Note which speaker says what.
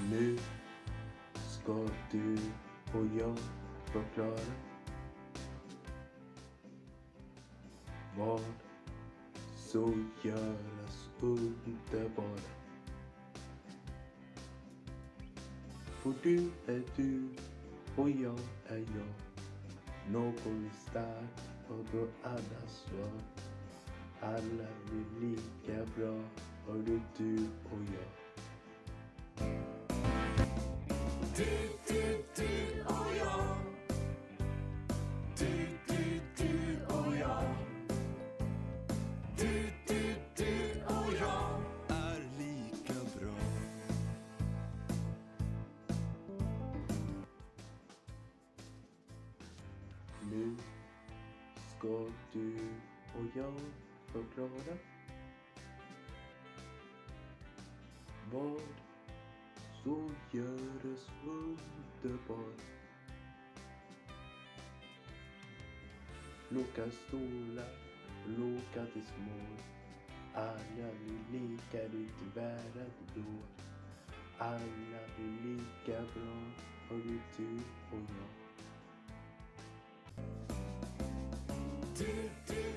Speaker 1: Nu ska du och jag förklara vad så göras underbara. För du är du och jag är jag. Någon är stark och då alla svag. Alla blir lika bra, och det är du och jag.
Speaker 2: Du och jag. Du och jag. Du och jag är lika bra.
Speaker 1: Nu ska du och jag förklara vad så göras underbart. Låka stora, låka till små. Alla blir lika ditt värda blå. Alla blir lika bra, och det är du och jag.
Speaker 2: Du